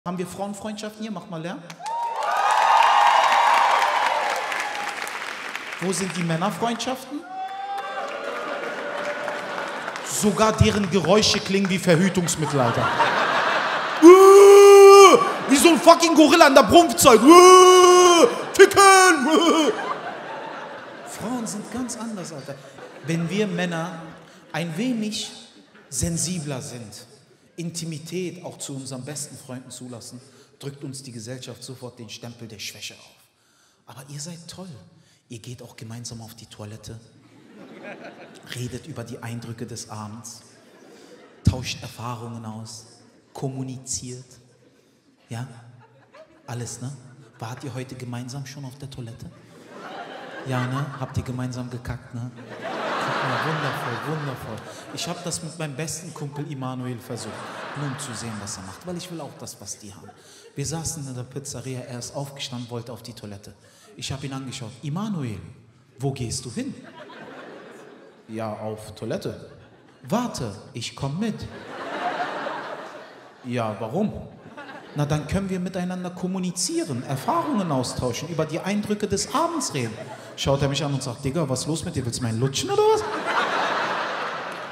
Haben wir Frauenfreundschaften hier? Mach mal Lärm. Wo sind die Männerfreundschaften? Sogar deren Geräusche klingen wie Verhütungsmittel, Alter. Wie so ein fucking Gorilla in der Prunkzeit. Ficken! Frauen sind ganz anders, Alter. Wenn wir Männer ein wenig sensibler sind, Intimität auch zu unseren besten Freunden zulassen, drückt uns die Gesellschaft sofort den Stempel der Schwäche auf. Aber ihr seid toll. Ihr geht auch gemeinsam auf die Toilette, redet über die Eindrücke des Abends, tauscht Erfahrungen aus, kommuniziert. Ja? Alles, ne? Wart ihr heute gemeinsam schon auf der Toilette? Ja, ne? Habt ihr gemeinsam gekackt, ne? Guck mal, wundervoll, wundervoll. Ich habe das mit meinem besten Kumpel Immanuel versucht, nur um zu sehen, was er macht, weil ich will auch das, was die haben. Wir saßen in der Pizzeria, er ist aufgestanden, wollte auf die Toilette. Ich habe ihn angeschaut. Immanuel, wo gehst du hin? Ja, auf Toilette. Warte, ich komme mit. Ja, warum? Na, dann können wir miteinander kommunizieren, Erfahrungen austauschen, über die Eindrücke des Abends reden. Schaut er mich an und sagt, Digga, was ist los mit dir? Willst du meinen lutschen oder was?